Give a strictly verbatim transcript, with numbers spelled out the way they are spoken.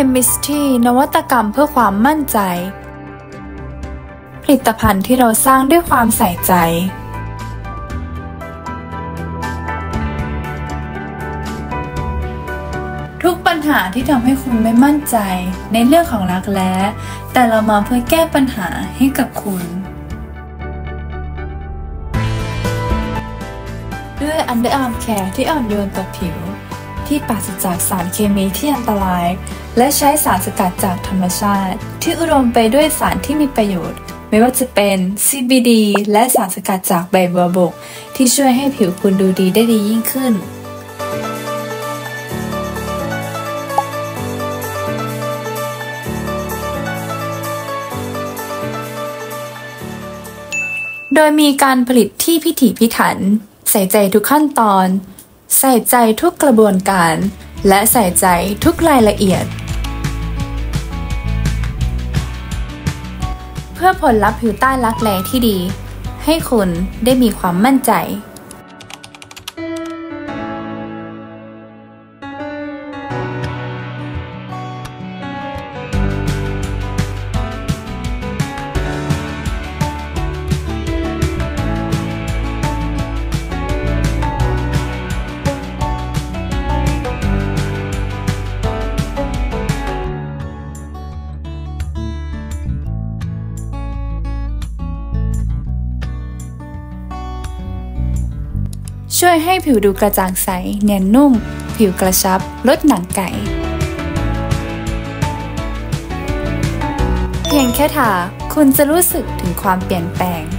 Chemistry นวัตกรรมเพื่อความมั่นใจผลิตภัณฑ์ที่เราสร้างด้วยความใส่ใจทุกปัญหาที่ทำให้คุณไม่มั่นใจในเรื่องของรักแร้แต่เรามาเพื่อแก้ปัญหาให้กับคุณด้วย Underarm Care ที่อ่อนโยนต่อผิวที่ปราศจากสารเคมีที่อันตรายและใช้สารสกัดจากธรรมชาติที่อุดมไปด้วยสารที่มีประโยชน์ไม่ว่าจะเป็น ซี บี ดี และสารสกัดจากใบบัวบกที่ช่วยให้ผิวคุณดูดีได้ดียิ่งขึ้นโดยมีการผลิตที่พิถีพิถันใส่ใจทุกขั้นตอนใส่ใจทุกกระบวนการและใส่ใจทุกรายละเอียดเพื่อผลลัพธ์ผิวใต้รักแร้ที่ดีให้คุณได้มีความมั่นใจช่วยให้ผิวดูกระจ่างใสเนียนนุ่มผิวกระชับลดหนังไก่เพียงแค่ทาคุณจะรู้สึกถึงความเปลี่ยนแปลง